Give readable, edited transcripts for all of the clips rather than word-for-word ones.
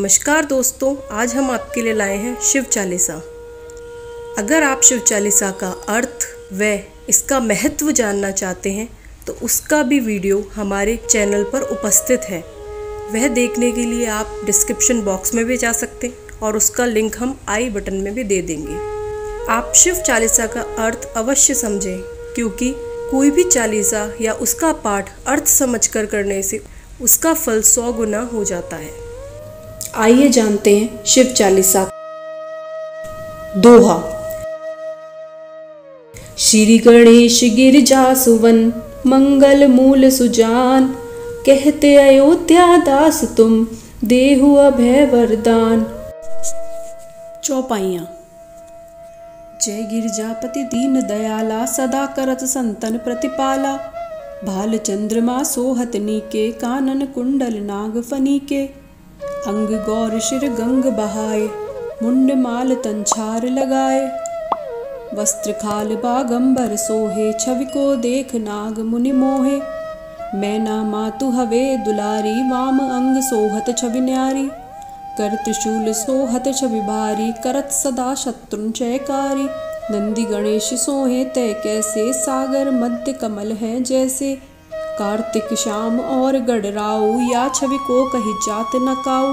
नमस्कार दोस्तों, आज हम आपके लिए लाए हैं शिव चालीसा। अगर आप शिव चालीसा का अर्थ व इसका महत्व जानना चाहते हैं तो उसका भी वीडियो हमारे चैनल पर उपस्थित है। वह देखने के लिए आप डिस्क्रिप्शन बॉक्स में भी जा सकते हैं और उसका लिंक हम आई बटन में भी दे देंगे। आप शिव चालीसा का अर्थ अवश्य समझें, क्योंकि कोई भी चालीसा या उसका पाठ अर्थ समझकर करने से उसका फल 100 गुना हो जाता है। आइए जानते हैं शिव चालीसा। दोहा। श्री गणेश गिरजा सुवन मंगल मूल सुजान, कहते अयोध्या दास तुम देहु अभय वरदान। चौपाइयाँ। जय गिरजापति दीन दयाला, सदा करत संतन प्रतिपाला। भाल चंद्रमा सोहत नीके, कानन कुंडल नाग फनीके। अंग गौर शिर गंग बहाए, मुंड माल तंछार लगाए। वस्त्र खाल बागंबर सोहे, छवि को देख नाग मुनि मोहे। मैना मातु हवे दुलारी, वाम अंग सोहत छवि न्यारी। कर त्रिशूल सोहत छवि भारी, करत सदा शत्रुन जयकारी। नंदी गणेश सोहे तय कैसे, सागर मध्य कमल है जैसे। कार्तिक श्याम और गढ़राऊ, या छवि को कही जात न काऊ।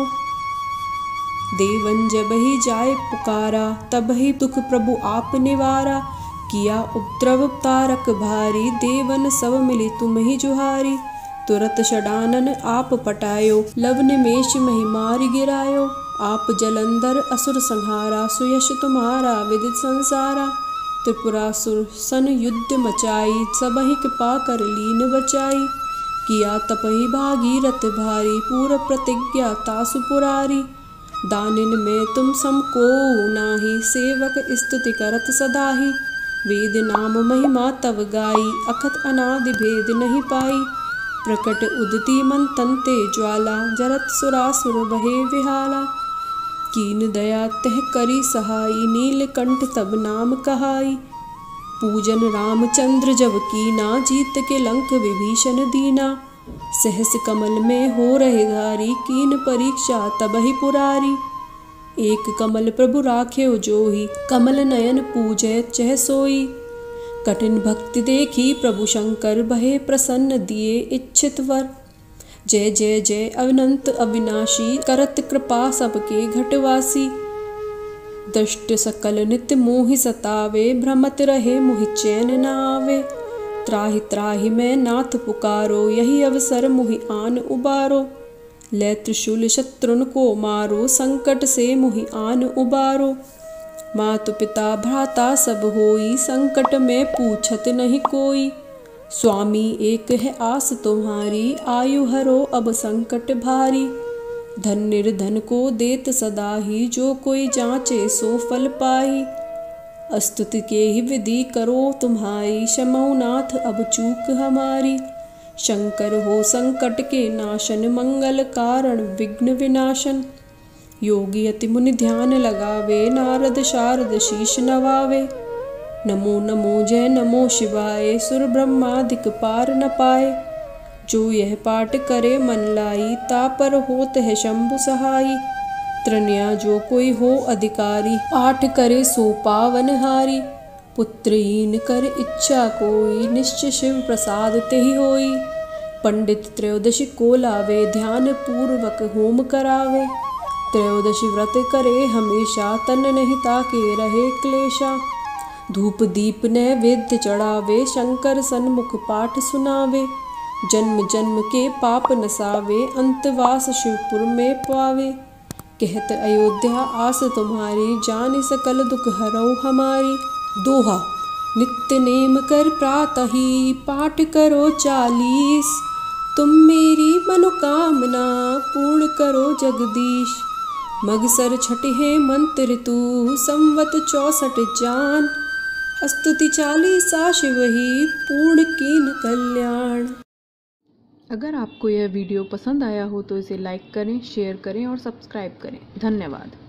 देवन जब ही जाए पुकारा, तब ही दुख प्रभु आप निवारा। किया उपद्रव तारक भारी, देवन सब मिली तुम ही जुहारी। तुरत षडानन आप पटायो, लव निमेष महिमार गिरायो। आप जलंधर असुर संहारा, सुयश तुम्हारा विदित संसारा। त्रिपुरासुर सन युद्ध मचाई, सबहि कृपा कर लीन बचाई। किया तपहि भागीरथ भारी, पूर्व प्रतिज्ञा तासु पुरारी। दानिन में तुम समको नाही, सेवक स्तुति करत सदाहि। वेद नाम महिमा तव गाई, अखत अनादि भेद नहीं पाई। प्रकट उदती मंथन ते ज्वाला, जरत सुरासुर बहे विहाला। कीन दया तह करी सहाई, नीलकंठ तब नाम कहाई। पूजन रामचंद्र जब कीना, जीत के लंक विभीषण दीना। सहस कमल में हो रहे धारी, कीन परीक्षा तब ही पुरारी। एक कमल प्रभु राख्यो जोही, कमल नयन पूजै चह सोई। कठिन भक्ति देखी प्रभु शंकर, बहे प्रसन्न दिए इच्छित वर। जय जय जय अनंत अविनाशी, करत कृपा सबके घटवासी। दष्ट सकल नित्य मोहि सतावे, भ्रमत रहे मोहि चैन न आवे। त्राहि त्राहि मैं नाथ पुकारो, यही अवसर मोहि आन उबारो। ले त्रिशूल शत्रुन को मारो, संकट से मोहि आन उबारो। मातु पिता भ्राता सब होई, संकट में पूछत नहीं कोई। स्वामी एक है आस तुम्हारी, आयु हरो अब संकट भारी। धन निर्धन को देत सदा ही, जो कोई जांचे सो फल पाई। स्तुति के ही विधि करो तुम्हारी, क्षमौ नाथ अब चूक हमारी। शंकर हो संकट के नाशन, मंगल कारण विघ्न विनाशन। योगी अति मुनि ध्यान लगावे, नारद शारद शीश नवावे। नमो नमो जय नमो शिवाय, सुर ब्रह्मादिक पार न पाए। जो यह पाठ करे मन लाई, तापर होत है शंभु सहाई। त्रिनया जो कोई हो अधिकारी, पाठ करे सो पावन हारी। पुत्रहीन कर इच्छा कोई, निश्चय शिव प्रसाद तेहि होई। पंडित त्रयोदशी को लावे, ध्यान पूर्वक होम करावे। त्रयोदशी व्रत करे हमेशा, तन नहीं ताके रहे क्लेशा। धूप दीप नैवेद्य चढ़ावे, शंकर सन्मुख पाठ सुनावे। जन्म जन्म के पाप नसावे, अंतवास शिवपुर में पावे। कहत अयोध्या आस तुम्हारी, जानि सकल दुख हरौ हमारी। दोहा। नित्य नेम कर प्रातः ही, पाठ करो 40। तुम मेरी मनोकामना, पूर्ण करो जगदीश। मगसर छठे मंत्र ऋतु, संवत 64 जान। स्तुति चालीसा शिव ही, पूर्ण कीन कल्याण। अगर आपको यह वीडियो पसंद आया हो तो इसे लाइक करें, शेयर करें और सब्सक्राइब करें। धन्यवाद।